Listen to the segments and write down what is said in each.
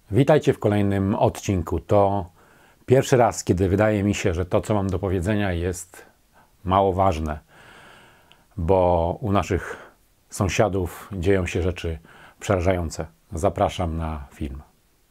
Witajcie w kolejnym odcinku. To pierwszy raz, kiedy wydaje mi się, że to, co mam do powiedzenia, jest mało ważne, bo u naszych sąsiadów dzieją się rzeczy przerażające. Zapraszam na film.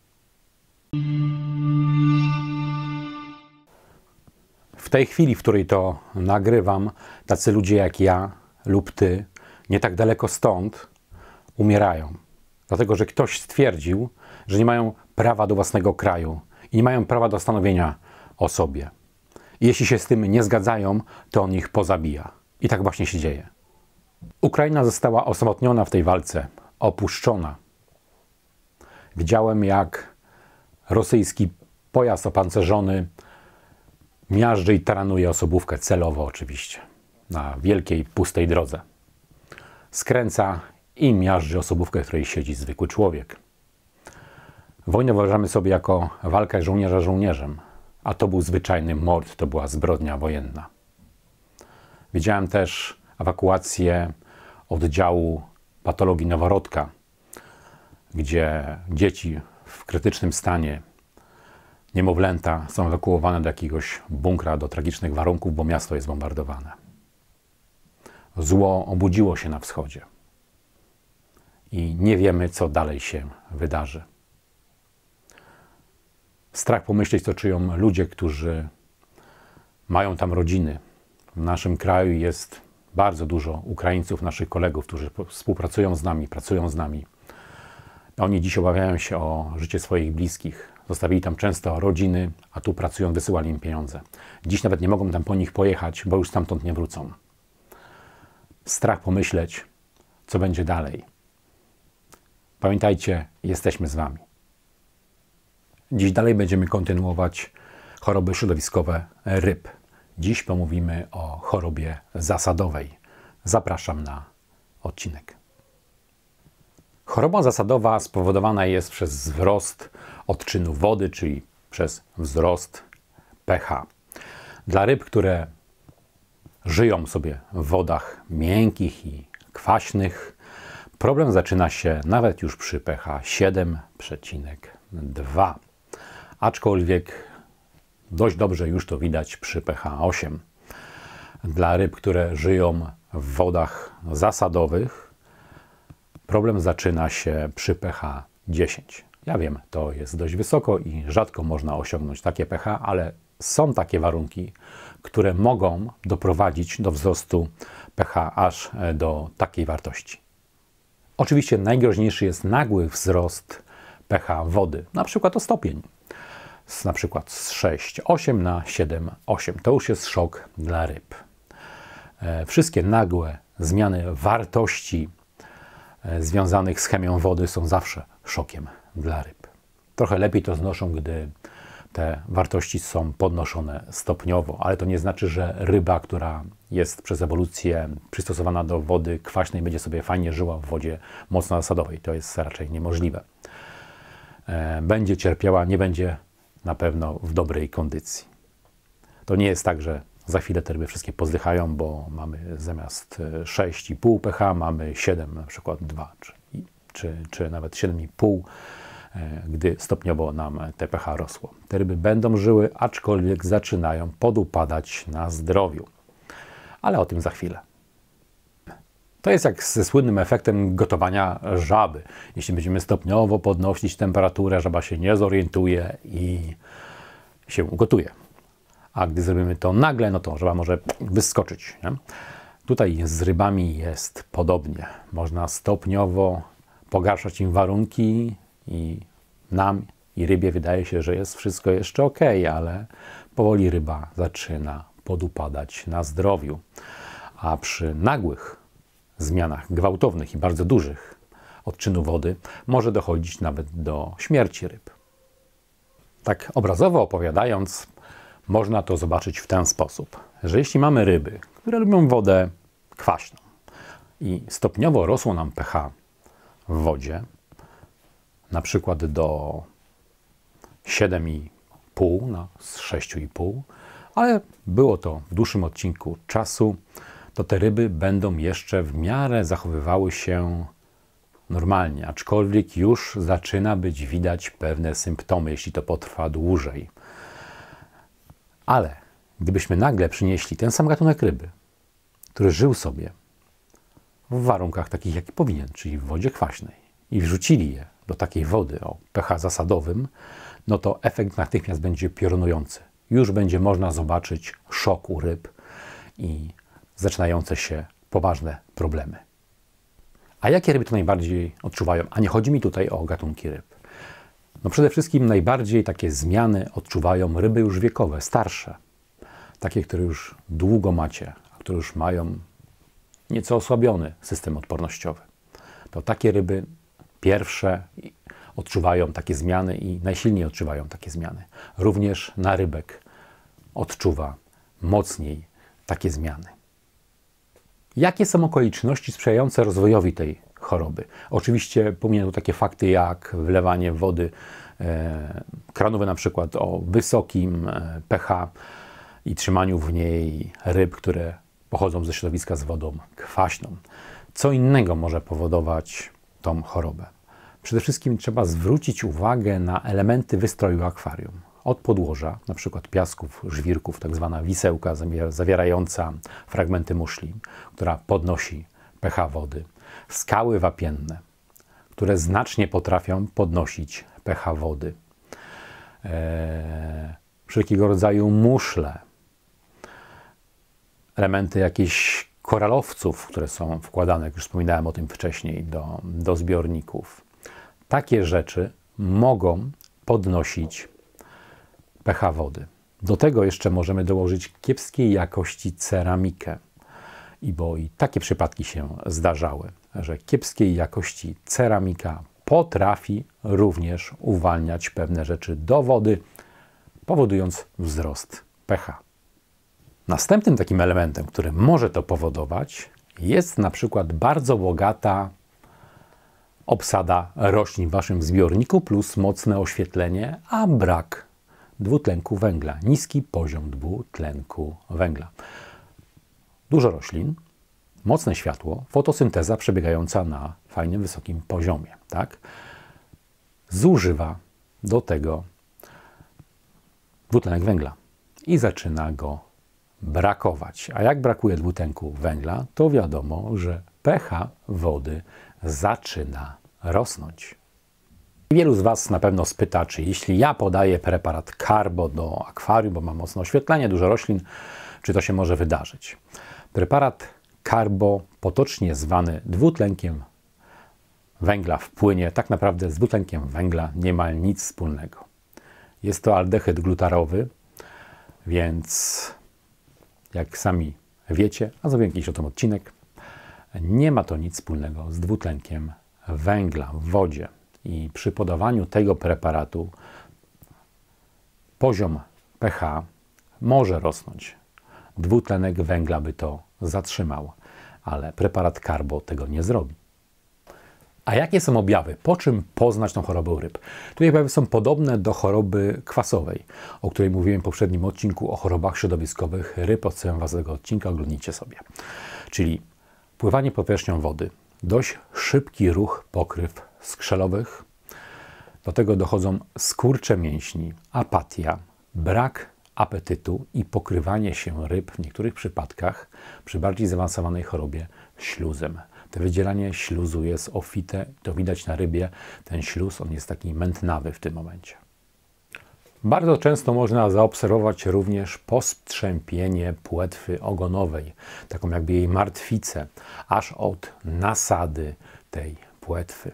W tej chwili, w której to nagrywam, tacy ludzie jak ja lub ty, nie tak daleko stąd, umierają. Dlatego, że ktoś stwierdził, że nie mają prawa do własnego kraju i nie mają prawa do stanowienia o sobie. I jeśli się z tym nie zgadzają, to on ich pozabija. I tak właśnie się dzieje. Ukraina została osamotniona w tej walce, opuszczona. Widziałem, jak rosyjski pojazd opancerzony miażdży i taranuje osobówkę, celowo oczywiście, na wielkiej, pustej drodze. Skręca i miażdży osobówkę, w której siedzi zwykły człowiek. Wojnę wyobrażamy sobie jako walkę żołnierza z żołnierzem, a to był zwyczajny mord, to była zbrodnia wojenna. Widziałem też ewakuację oddziału patologii noworodka, gdzie dzieci w krytycznym stanie, niemowlęta są ewakuowane do jakiegoś bunkra, do tragicznych warunków, bo miasto jest bombardowane. Zło obudziło się na wschodzie i nie wiemy, co dalej się wydarzy. Strach pomyśleć, co czują ludzie, którzy mają tam rodziny. W naszym kraju jest bardzo dużo Ukraińców, naszych kolegów, którzy współpracują z nami, pracują z nami. Oni dziś obawiają się o życie swoich bliskich. Zostawili tam często rodziny, a tu pracują, wysyłali im pieniądze. Dziś nawet nie mogą tam po nich pojechać, bo już stamtąd nie wrócą. Strach pomyśleć, co będzie dalej. Pamiętajcie, jesteśmy z wami. Dziś dalej będziemy kontynuować choroby środowiskowe ryb. Dziś pomówimy o chorobie zasadowej. Zapraszam na odcinek. Choroba zasadowa spowodowana jest przez wzrost odczynu wody, czyli przez wzrost pH. Dla ryb, które żyją sobie w wodach miękkich i kwaśnych, problem zaczyna się nawet już przy pH 7,2. Aczkolwiek dość dobrze już to widać przy pH 8. Dla ryb, które żyją w wodach zasadowych, problem zaczyna się przy pH 10. Ja wiem, to jest dość wysoko i rzadko można osiągnąć takie pH, ale są takie warunki, które mogą doprowadzić do wzrostu pH aż do takiej wartości. Oczywiście najgroźniejszy jest nagły wzrost pH wody, na przykład o stopień. Na przykład z 6,8 na 7,8. To już jest szok dla ryb. Wszystkie nagłe zmiany wartości związanych z chemią wody są zawsze szokiem dla ryb. Trochę lepiej to znoszą, gdy te wartości są podnoszone stopniowo, ale to nie znaczy, że ryba, która jest przez ewolucję przystosowana do wody kwaśnej, będzie sobie fajnie żyła w wodzie mocno zasadowej. To jest raczej niemożliwe. Będzie cierpiała, nie będzie na pewno w dobrej kondycji. To nie jest tak, że za chwilę te ryby wszystkie pozdychają, bo mamy zamiast 6,5 pH mamy 7, na przykład 2, czy nawet 7,5, gdy stopniowo nam te pH rosło. Te ryby będą żyły, aczkolwiek zaczynają podupadać na zdrowiu. Ale o tym za chwilę. To jest jak ze słynnym efektem gotowania żaby. Jeśli będziemy stopniowo podnosić temperaturę, żaba się nie zorientuje i się ugotuje. A gdy zrobimy to nagle, no to żaba może wyskoczyć. Nie? Tutaj z rybami jest podobnie. Można stopniowo pogarszać im warunki i nam i rybie wydaje się, że jest wszystko jeszcze ok, ale powoli ryba zaczyna podupadać na zdrowiu. A przy nagłych zmianach gwałtownych i bardzo dużych odczynu wody może dochodzić nawet do śmierci ryb. Tak obrazowo opowiadając, można to zobaczyć w ten sposób, że jeśli mamy ryby, które lubią wodę kwaśną i stopniowo rosło nam pH w wodzie, na przykład do 7,5 z 6,5, ale było to w dłuższym odcinku czasu, to te ryby będą jeszcze w miarę zachowywały się normalnie, aczkolwiek już zaczyna być widać pewne symptomy, jeśli to potrwa dłużej. Ale gdybyśmy nagle przynieśli ten sam gatunek ryby, który żył sobie w warunkach takich, jaki powinien, czyli w wodzie kwaśnej, i wrzucili je do takiej wody o pH zasadowym, no to efekt natychmiast będzie piorunujący. Już będzie można zobaczyć szok u ryb i zaczynające się poważne problemy. A jakie ryby to najbardziej odczuwają? A nie chodzi mi tutaj o gatunki ryb. No przede wszystkim najbardziej takie zmiany odczuwają ryby już wiekowe, starsze. Takie, które już długo macie, a które już mają nieco osłabiony system odpornościowy. To takie ryby pierwsze odczuwają takie zmiany i najsilniej odczuwają takie zmiany. Również narybek odczuwa mocniej takie zmiany. Jakie są okoliczności sprzyjające rozwojowi tej choroby? Oczywiście pomijam tu takie fakty jak wlewanie wody kranowe, na przykład o wysokim pH i trzymaniu w niej ryb, które pochodzą ze środowiska z wodą kwaśną. Co innego może powodować tą chorobę? Przede wszystkim trzeba zwrócić uwagę na elementy wystroju akwarium. Od podłoża, na przykład piasków, żwirków, tak zwana wisełka zawierająca fragmenty muszli, która podnosi pH wody. Skały wapienne, które znacznie potrafią podnosić pH wody. Wszelkiego rodzaju muszle, elementy jakichś koralowców, które są wkładane, jak już wspominałem o tym wcześniej, do zbiorników. Takie rzeczy mogą podnosić pH wody. Do tego jeszcze możemy dołożyć kiepskiej jakości ceramikę. Bo i takie przypadki się zdarzały, że kiepskiej jakości ceramika potrafi również uwalniać pewne rzeczy do wody, powodując wzrost pH. Następnym takim elementem, który może to powodować, jest na przykład bardzo bogata obsada roślin w waszym zbiorniku plus mocne oświetlenie, a brak dwutlenku węgla, niski poziom dwutlenku węgla. Dużo roślin, mocne światło, fotosynteza przebiegająca na fajnym, wysokim poziomie, tak? Zużywa do tego dwutlenek węgla i zaczyna go brakować. A jak brakuje dwutlenku węgla, to wiadomo, że pH wody zaczyna rosnąć. Wielu z was na pewno spyta, czy jeśli ja podaję preparat Carbo do akwarium, bo mam mocne oświetlenie, dużo roślin, czy to się może wydarzyć? Preparat Carbo, potocznie zwany dwutlenkiem węgla w płynie, tak naprawdę z dwutlenkiem węgla nie ma nic wspólnego. Jest to aldehyd glutarowy, więc jak sami wiecie, a zrobiłem jakiś o tym odcinek, nie ma to nic wspólnego z dwutlenkiem węgla w wodzie. I przy podawaniu tego preparatu poziom pH może rosnąć. Dwutlenek węgla by to zatrzymał, ale preparat Carbo tego nie zrobi. A jakie są objawy? Po czym poznać tą chorobę u ryb? Tutaj objawy są podobne do choroby kwasowej, o której mówiłem w poprzednim odcinku o chorobach środowiskowych ryb. Odsyłam was do tego odcinka, oglądnijcie sobie. Czyli pływanie powierzchnią wody, dość szybki ruch pokryw skrzelowych, do tego dochodzą skurcze mięśni, apatia, brak apetytu i pokrywanie się ryb w niektórych przypadkach przy bardziej zaawansowanej chorobie śluzem. To wydzielanie śluzu jest ofite, to widać na rybie. Ten śluz, on jest taki mętnawy w tym momencie. Bardzo często można zaobserwować również postrzępienie płetwy ogonowej, taką jakby jej martwicę, aż od nasady tej płetwy.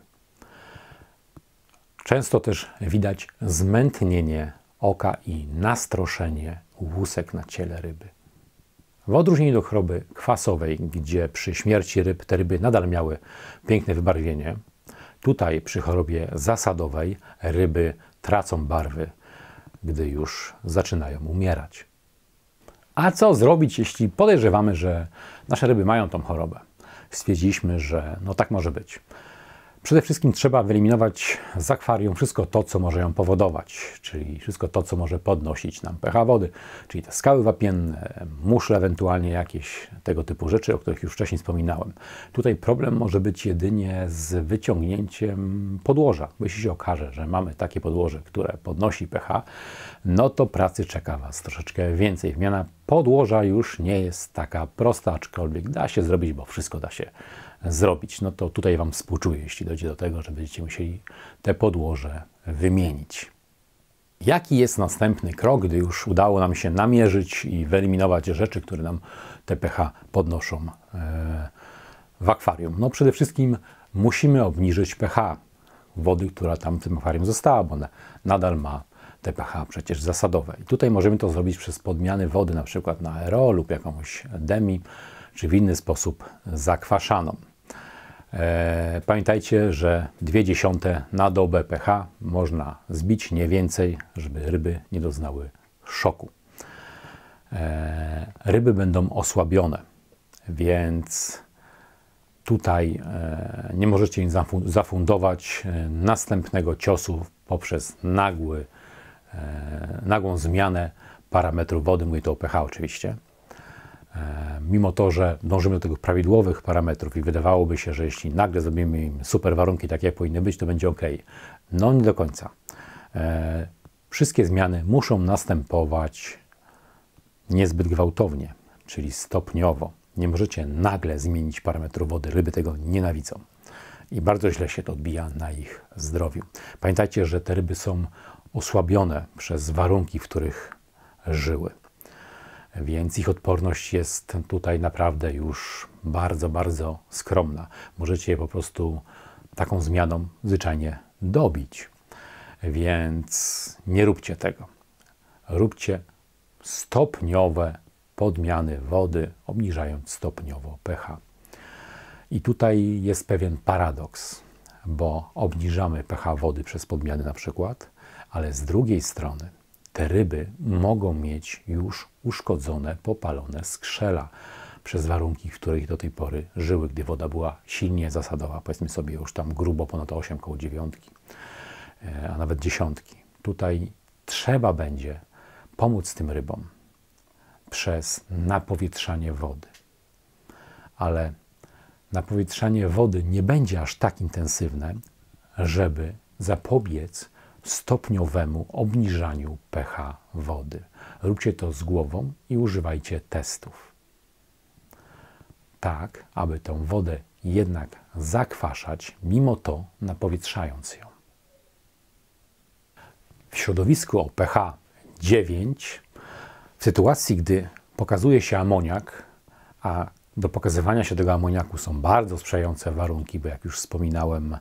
Często też widać zmętnienie oka i nastroszenie łusek na ciele ryby. W odróżnieniu do choroby kwasowej, gdzie przy śmierci ryb te ryby nadal miały piękne wybarwienie, tutaj przy chorobie zasadowej ryby tracą barwy, gdy już zaczynają umierać. A co zrobić, jeśli podejrzewamy, że nasze ryby mają tą chorobę? Stwierdziliśmy, że no tak może być. Przede wszystkim trzeba wyeliminować z akwarium wszystko to, co może ją powodować, czyli wszystko to, co może podnosić nam pH wody, czyli te skały wapienne, muszle ewentualnie jakieś tego typu rzeczy, o których już wcześniej wspominałem. Tutaj problem może być jedynie z wyciągnięciem podłoża. Bo jeśli się okaże, że mamy takie podłoże, które podnosi pH, no to pracy czeka Was troszeczkę więcej. Wymiana podłoża już nie jest taka prosta, aczkolwiek da się zrobić, bo wszystko da się zrobić. No to tutaj Wam współczuję, jeśli dojdzie do tego, że będziecie musieli te podłoże wymienić. Jaki jest następny krok, gdy już udało nam się namierzyć i wyeliminować rzeczy, które nam te pH podnoszą w akwarium? No przede wszystkim musimy obniżyć pH wody, która tam w tym akwarium została, bo ona nadal ma te pH przecież zasadowe. I tutaj możemy to zrobić przez podmiany wody, na przykład na RO lub jakąś demi, czy w inny sposób zakwaszaną. Pamiętajcie, że 0,2 na dobę pH można zbić, nie więcej, żeby ryby nie doznały szoku. Ryby będą osłabione, więc tutaj nie możecie im zafundować następnego ciosu poprzez nagłą zmianę parametrów wody, mówię to o pH oczywiście. Mimo to, że dążymy do tego prawidłowych parametrów i wydawałoby się, że jeśli nagle zrobimy im super warunki, tak jak powinny być, to będzie ok. No nie do końca. Wszystkie zmiany muszą następować niezbyt gwałtownie, czyli stopniowo. Nie możecie nagle zmienić parametrów wody. Ryby tego nienawidzą. I bardzo źle się to odbija na ich zdrowiu. Pamiętajcie, że te ryby są osłabione przez warunki, w których żyły. Więc ich odporność jest tutaj naprawdę już bardzo, bardzo skromna. Możecie je po prostu taką zmianą zwyczajnie dobić. Więc nie róbcie tego. Róbcie stopniowe podmiany wody, obniżając stopniowo pH. I tutaj jest pewien paradoks, bo obniżamy pH wody przez podmiany na przykład, ale z drugiej strony te ryby mogą mieć już uszkodzone, popalone skrzela przez warunki, w których do tej pory żyły, gdy woda była silnie zasadowa, powiedzmy sobie już tam grubo ponad 8, koło 9, a nawet 10. Tutaj trzeba będzie pomóc tym rybom przez napowietrzanie wody. Ale napowietrzanie wody nie będzie aż tak intensywne, żeby zapobiec stopniowemu obniżaniu pH wody. Róbcie to z głową i używajcie testów. Tak, aby tę wodę jednak zakwaszać, mimo to napowietrzając ją. W środowisku o pH 9, w sytuacji, gdy pokazuje się amoniak, a do pokazywania się tego amoniaku są bardzo sprzyjające warunki, bo jak już wspominałem,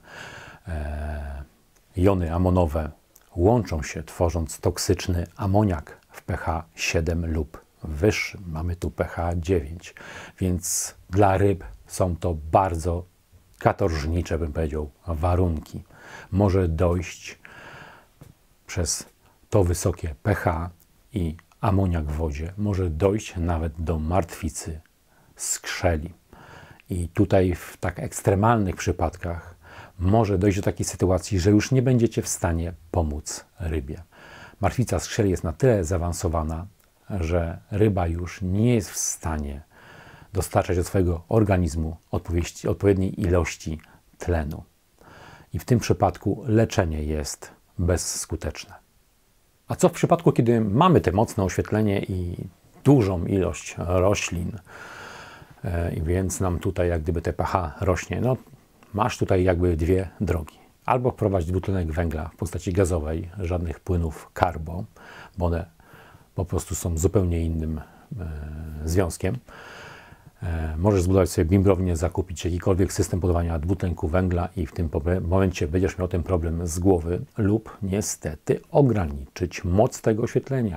jony amonowe łączą się, tworząc toksyczny amoniak w pH 7 lub wyższym. Mamy tu pH 9, więc dla ryb są to bardzo katorżnicze, bym powiedział, warunki. Może dojść przez to wysokie pH i amoniak w wodzie, może dojść nawet do martwicy skrzeli. I tutaj w tak ekstremalnych przypadkach może dojść do takiej sytuacji, że już nie będziecie w stanie pomóc rybie. Martwica skrzeli jest na tyle zaawansowana, że ryba już nie jest w stanie dostarczać do swojego organizmu odpowiedniej ilości tlenu. I w tym przypadku leczenie jest bezskuteczne. A co w przypadku, kiedy mamy te mocne oświetlenie i dużą ilość roślin, i więc nam tutaj jak gdyby te pH rośnie? No, masz tutaj jakby dwie drogi. Albo wprowadzić dwutlenek węgla w postaci gazowej, żadnych płynów carbo, bo one po prostu są zupełnie innym związkiem. Możesz zbudować sobie bimbrownię, zakupić jakikolwiek system podawania dwutlenku węgla i w tym momencie będziesz miał ten problem z głowy lub niestety ograniczyć moc tego oświetlenia.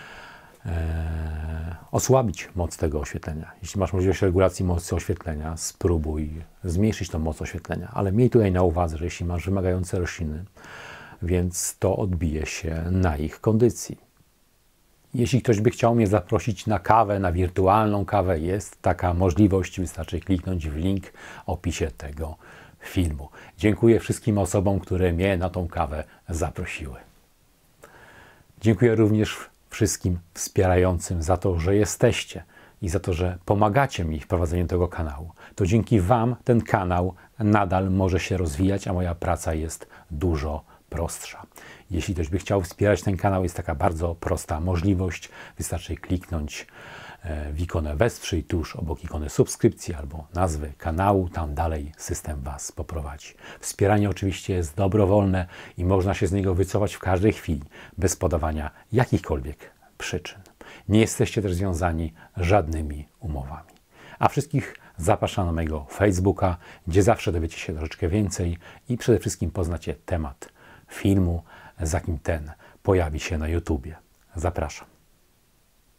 Osłabić moc tego oświetlenia. Jeśli masz możliwość regulacji mocy oświetlenia, spróbuj zmniejszyć tą moc oświetlenia, ale miej tutaj na uwadze, że jeśli masz wymagające rośliny, więc to odbije się na ich kondycji. Jeśli ktoś by chciał mnie zaprosić na kawę, na wirtualną kawę, jest taka możliwość, wystarczy kliknąć w link w opisie tego filmu. Dziękuję wszystkim osobom, które mnie na tą kawę zaprosiły. Dziękuję również wszystkim wspierającym za to, że jesteście i za to, że pomagacie mi w prowadzeniu tego kanału. To dzięki Wam ten kanał nadal może się rozwijać, a moja praca jest dużo prostsza. Jeśli ktoś by chciał wspierać ten kanał, jest taka bardzo prosta możliwość. Wystarczy kliknąć w ikonę Wesprzyj tuż obok ikony subskrypcji albo nazwy kanału. Tam dalej system Was poprowadzi. Wspieranie oczywiście jest dobrowolne i można się z niego wycofać w każdej chwili, bez podawania jakichkolwiek przyczyn. Nie jesteście też związani żadnymi umowami. A wszystkich zapraszam na mojego Facebooka, gdzie zawsze dowiecie się troszeczkę więcej i przede wszystkim poznacie temat filmu, zanim ten pojawi się na YouTubie. Zapraszam.